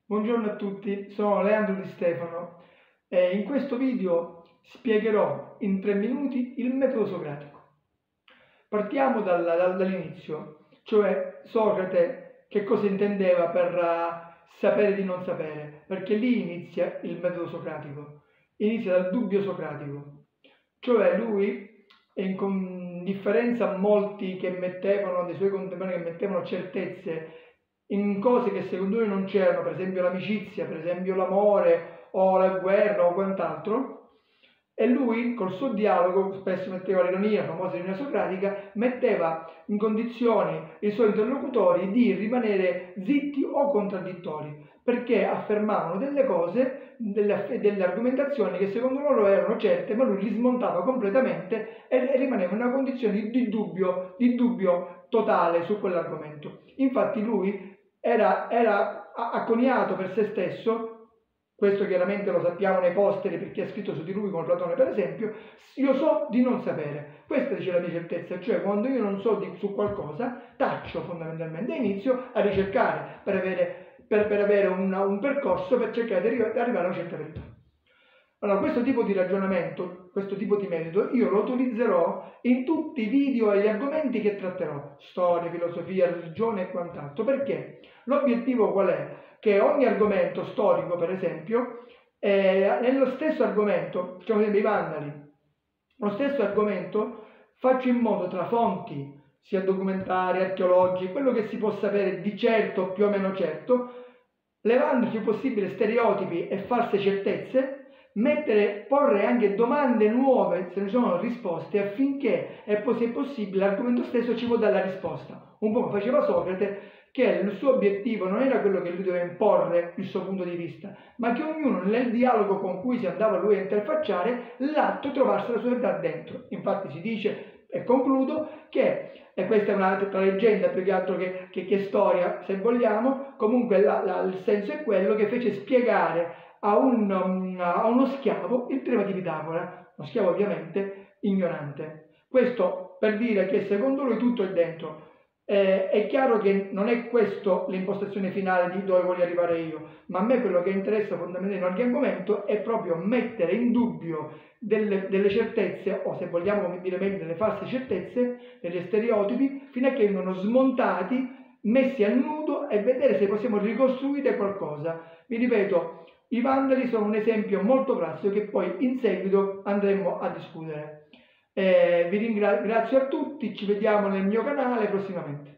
Buongiorno a tutti, sono Leandro Di Stefano e in questo video spiegherò in 3 minuti il metodo socratico. Partiamo dall'inizio, cioè Socrate che cosa intendeva per sapere di non sapere, perché lì inizia il metodo socratico, inizia dal dubbio socratico, cioè lui, in differenza a molti che mettevano, dei suoi contemporanei che mettevano certezze in cose che secondo lui non c'erano, per esempio l'amicizia, per esempio l'amore o la guerra o quant'altro, e lui col suo dialogo, spesso metteva l'ironia, la famosa ironia socratica, metteva in condizioni i suoi interlocutori di rimanere zitti o contraddittori, perché affermavano delle cose, delle argomentazioni che secondo loro erano certe, ma lui li smontava completamente e rimaneva in una condizione di dubbio totale su quell'argomento. Infatti lui era acconiato per se stesso, questo chiaramente lo sappiamo nei posteri perché è scritto su di lui come Platone per esempio, io so di non sapere, questa dice la mia certezza, cioè quando io non so su qualcosa taccio fondamentalmente e inizio a ricercare per avere un percorso per cercare di arrivare a una certa verità. Allora, questo tipo di ragionamento, questo tipo di metodo, io lo utilizzerò in tutti i video e gli argomenti che tratterò, storia, filosofia, religione e quant'altro. Perché? L'obiettivo qual è? Che ogni argomento storico, per esempio, nello stesso argomento, diciamo dei Vandali, lo stesso argomento faccio in modo tra fonti, sia documentari, archeologici, quello che si può sapere di certo, più o meno certo, levando il più possibile stereotipi e false certezze, porre anche domande nuove, se ne sono risposte, affinché, se è possibile, l'argomento stesso ci può dare la risposta. Un po' come faceva Socrate, che il suo obiettivo non era quello che lui doveva imporre il suo punto di vista, ma che ognuno nel dialogo con cui si andava lui a interfacciare, l'atto trovasse la sua verità dentro. Infatti si dice, e concludo, che, e questa è un'altra leggenda più che altro che storia, se vogliamo, comunque il senso è quello che fece spiegare a uno schiavo il teorema di Pitagora, uno schiavo ovviamente ignorante. Questo per dire che secondo lui tutto è dentro. È chiaro che non è questa l'impostazione finale di dove voglio arrivare io, ma a me quello che interessa fondamentalmente in ogni argomento è proprio mettere in dubbio delle certezze, o se vogliamo come dire meglio delle false certezze, degli stereotipi, fino a che vengono smontati, messi a nudo e vedere se possiamo ricostruire qualcosa. Vi ripeto, i Vandali sono un esempio molto pratico che poi in seguito andremo a discutere. Vi ringrazio a tutti, ci vediamo nel mio canale prossimamente.